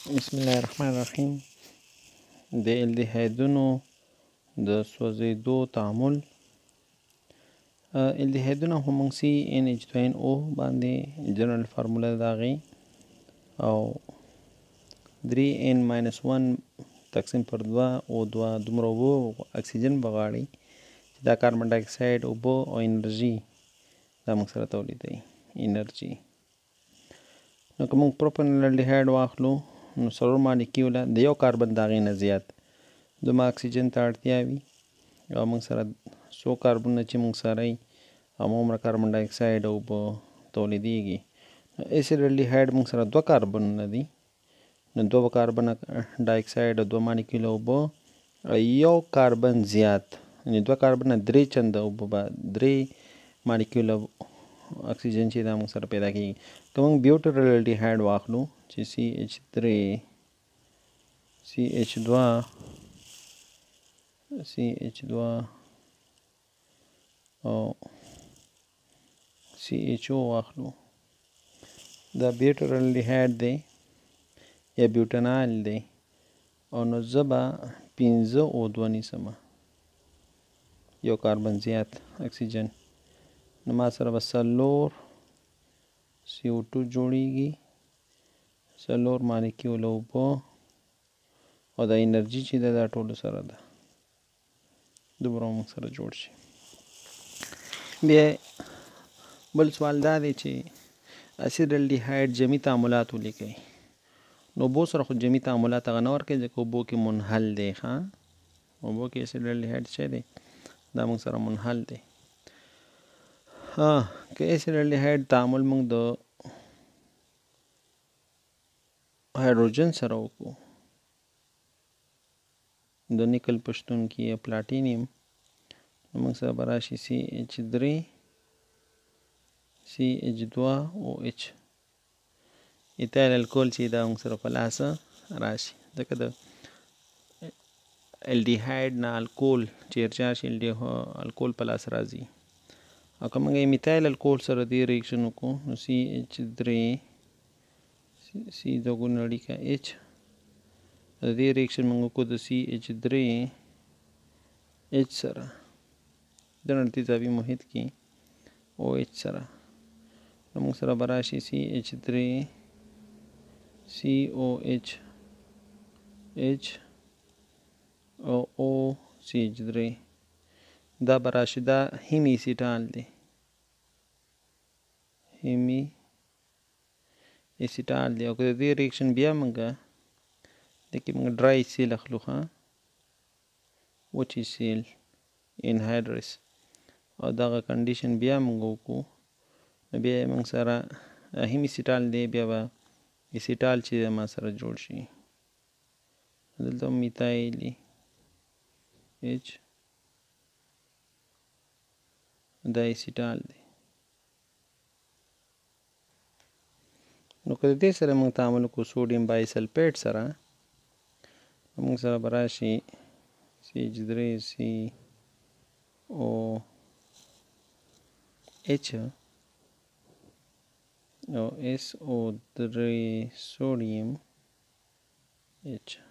بسم الله الرحمن الرحیم. د الديهايدونو د سوزیدلو تعامل. الديهايدونو هم موږ CnH2NO باندې جنرال فارموله د هغې او 3n-1 تقسیم پر 2 او 2 دومره اوبه اکسیجن بغاړي چې دا کاربن ډای اکساید اوبه او انرژي دا موږ سره تولیدوي انرژي. نو که موږ پروپانول الډیهاید واخلو نو څلور مالیکیوله د یو کاربن د هغې نه زیات دومره اکسیجن ته اړتیا وي او موږ سره څو کاربنونه چې موږ سره وي هماومره کاربن ډای اکساید او اوبه تولیدیږي. اسید الډیهاید موږ سره دوه کاربنونه دي نو دوه کاربن ډای اکساید او دوه مالیکیوله اوبه یو کاربن زیات یعنې دوه کاربنه درې چنده اوبه به درې مالیکیوله اکسیجن چې دا موږ سره پیدا کېږي. که موږ بیوټرل الډیهاید واخلو چې CH3 CH2 او CHO واخلو دا بیوټرل الډیهاید دی یا بیوټنال دی او نو زه به 15 O2 نیسمه یو کاربن زیات اکسیجن نو ما سره به څلور CO2 جوړیږي څلور مالیکیوله اوبه او دا انرژي چې ده دا ټولو سره ده دومره موږ سره جوړ شي. بیا بل سوال دا دی چې اسید الډیهاید جمعي تعاملات ولیکئ. نو اوبو سره خو جمعي تعاملات هغه نه ورکوي ځکه اوبو کې منحل دی. اوبو کې اسید الډیهاید څه دی دا موږ سره منحل دی. که اسید الډیهاید تعامل موږ د هایدروجن سره وکړو د نیکل په شتون کې یا پلاټینیم نو موږ سره به راشي CH3 CH2OH ایتایل الکول چې دا موږ سره په لاسه راشي ځکه د الډیهاید نه الکول چیرچا شي الکول په لاس راځي. او که موږ میتایل الکول سره دې ریاکشن وکړو نو CH3 C دوګونه اړیکه H د دې ریاکشن موږ وکړو د CH3H سره د تیزابي محیط کې OH سره نو موږ سره به راشي CH3 COH H او OCH3 دا به راشي دا هیمی اسیټال دی هیمی اسیټال دی. او که د دې ریاکشن بیا موږ دکې موږ ډرای سیل اخلو وچې سیل انهایډرس او دغه کنډیشن بیا موږ وکړو نو بیا یې موږ سره هیم اسیټال دی بیا به اسیټال چې ما سره جوړ شي دلته میتایل H دا اسیټال دی. نو که د دې سره موږ تعامل وکړو سوډیم بای سلفیټ سره موږ سره به راشي CH3COH او SO3 سوډیم H